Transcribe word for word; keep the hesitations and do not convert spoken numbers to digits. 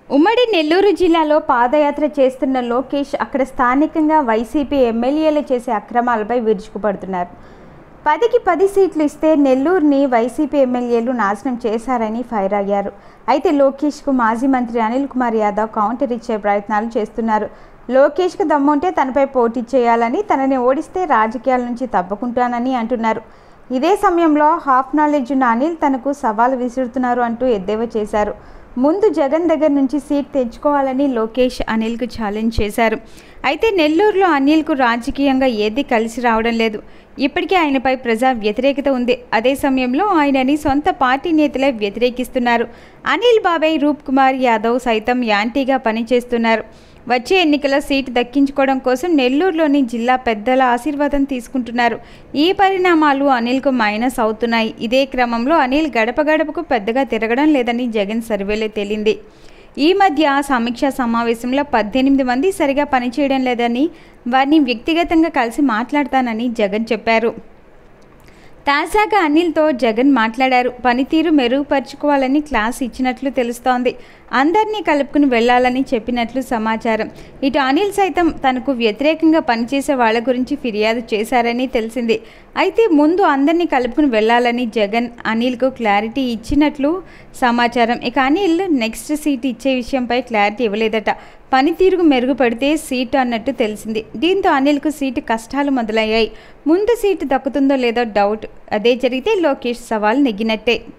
ఉమ్మడి నెల్లూరు జిల్లాలో పాదయాత్ర చేస్తున్న లోకేష్ అక్కడ స్థానికంగా వైసీపీ ఎమ్మెల్యేలు చేసే అక్రమాలపై విరుచుకుపడుతున్నారు. పదికి పది సీట్లు ఇస్తే నెల్లూరుని వైసీపీ ఎమ్మెల్యేలు నాశనం చేశారని ఫైర్ అయ్యారు. అయితే లోకేష్కు మాజీ మంత్రి అనిల్ కుమార్ యాదవ్ కౌంటర్ ఇచ్చే ప్రయత్నాలు చేస్తున్నారు. లోకేష్కు దమ్ముంటే తనపై పోటీ చేయాలని, తనని ఓడిస్తే రాజకీయాల నుంచి తప్పుకుంటానని అంటున్నారు. ఇదే సమయంలో హాఫ్ నాలెడ్జ్ ఉన్న అనిల్ తనకు సవాల్ విసురుతున్నారు అంటూ ఎద్దేవా చేశారు. ముందు జగన్ దగ్గర నుంచి సీట్ తెచ్చుకోవాలని లోకేష్ అనిల్కు ఛాలెంజ్ చేశారు. అయితే నెల్లూరులో అనిల్కు రాజకీయంగా ఏది కలిసి రావడం లేదు. ఇప్పటికే ఆయనపై ప్రజా వ్యతిరేకత ఉంది. అదే సమయంలో ఆయనని సొంత పార్టీ నేతలే వ్యతిరేకిస్తున్నారు. అనిల్ బాబాయ్ రూప్ కుమార్ యాదవ్ సైతం యాంటీగా పనిచేస్తున్నారు. వచ్చే ఎన్నికల సీటు దక్కించుకోవడం కోసం నెల్లూరులోని జిల్లా పెద్దల ఆశీర్వాదం తీసుకుంటున్నారు. ఈ పరిణామాలు అనిల్కు మైనస్ అవుతున్నాయి. ఇదే క్రమంలో అనిల్ గడప గడపకు పెద్దగా తిరగడం లేదని జగన్ సర్వేలో తేలింది. ఈ మధ్య సమీక్షా సమావేశంలో పద్దెనిమిది మంది సరిగా పనిచేయడం లేదని, వారిని వ్యక్తిగతంగా కలిసి మాట్లాడతానని జగన్ చెప్పారు. తాజాగా అనిల్తో జగన్ మాట్లాడారు. పనితీరు మెరుగుపరుచుకోవాలని క్లాస్ ఇచ్చినట్లు తెలుస్తోంది. అందరినీ కలుపుకుని వెళ్లాలని చెప్పినట్లు సమాచారం. ఇటు అనిల్ సైతం తనకు వ్యతిరేకంగా పనిచేసే వాళ్ల గురించి ఫిర్యాదు చేశారని తెలిసింది. అయితే ముందు అందరినీ కలుపుకుని వెళ్లాలని జగన్ అనిల్కు క్లారిటీ ఇచ్చినట్లు సమాచారం. ఇక అనిల్ నెక్స్ట్ సీట్ ఇచ్చే విషయంపై క్లారిటీ ఇవ్వలేదట. పనితీరుకు మెరుగుపడితే సీటు అన్నట్టు తెలిసింది. దీంతో అనిల్కు సీటు కష్టాలు మొదలయ్యాయి. ముందు సీటు దక్కుతుందో లేదో డౌట్. అదే జరిగితే లోకేష్ సవాల్ నెగ్గినట్టే.